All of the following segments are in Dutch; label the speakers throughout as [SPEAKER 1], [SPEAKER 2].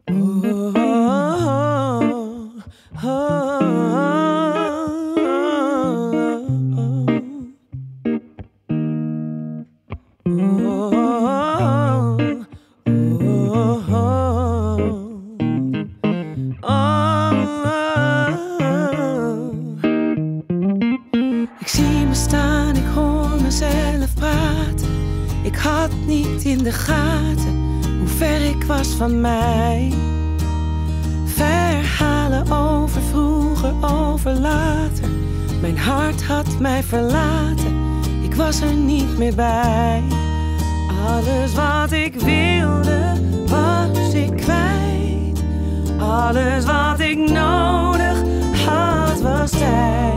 [SPEAKER 1] Ik zie me staan, ik hoor mezelf praten. Ik had niet in de gaten hoe ver ik was van mij. Verhalen over vroeger, over later. Mijn hart had mij verlaten, ik was er niet meer bij. Alles wat ik wilde, was ik kwijt. Alles wat ik nodig had, was tijd.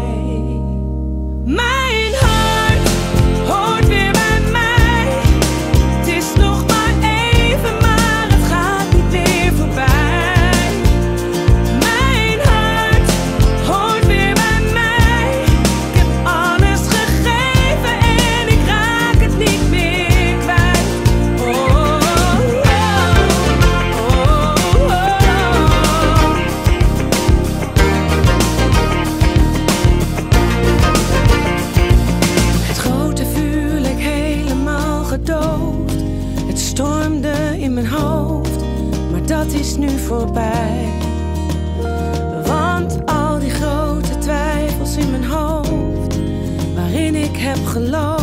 [SPEAKER 1] Mijn hart hoort weer bij mij. Het is nog maar even, maar het gaat niet meer voorbij. Mijn hart hoort weer bij mij. Ik heb alles gegeven en ik raak het niet meer kwijt. Het grote vuur leek helemaal gedoofd. Het stormde in mijn hoofd, maar dat is nu voorbij. Want al die grote twijfels in mijn hoofd, waarin ik heb geloofd,